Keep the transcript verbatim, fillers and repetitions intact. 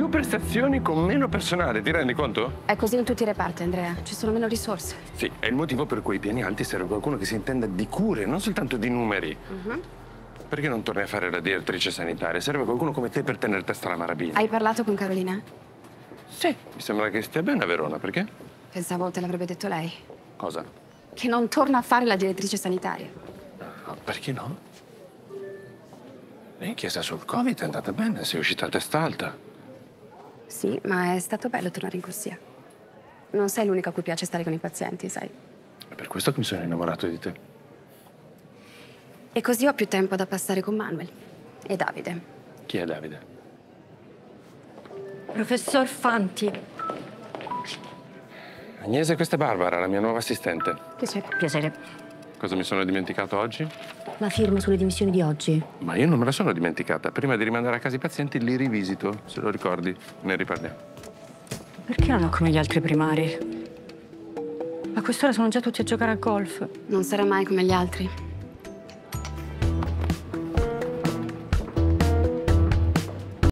più prestazioni con meno personale, ti rendi conto? È così in tutti i reparti, Andrea. Ci sono meno risorse. Sì, è il motivo per cui ai piani alti serve qualcuno che si intenda di cure, non soltanto di numeri. Uh-huh. Perché non torni a fare la direttrice sanitaria? Serve qualcuno come te per tenere testa alla maraviglia. Hai parlato con Carolina? Sì. Mi sembra che stia bene a Verona, perché? Pensavo te l'avrebbe detto lei. Cosa? Che non torna a fare la direttrice sanitaria. No, perché no? L'inchiesta sul Covid è andata bene, sei uscita a testa alta. Sì, ma è stato bello tornare in corsia. Non sei l'unica a cui piace stare con i pazienti, sai. È per questo che mi sono innamorato di te. E così ho più tempo da passare con Manuel e Davide. Chi è Davide? Professor Fanti. Agnese, questa è Barbara, la mia nuova assistente. Piacere. Piacere. Cosa mi sono dimenticato oggi? La firma sulle dimissioni di oggi. Ma io non me la sono dimenticata. Prima di rimandare a casa i pazienti li rivisito, se lo ricordi. Ne riparliamo. Perché non ho come gli altri primari? A quest'ora sono già tutti a giocare a golf. Non sarà mai come gli altri.